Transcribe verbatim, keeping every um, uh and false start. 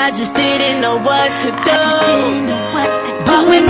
I just didn't know what to do. I just didn't know what to do. But when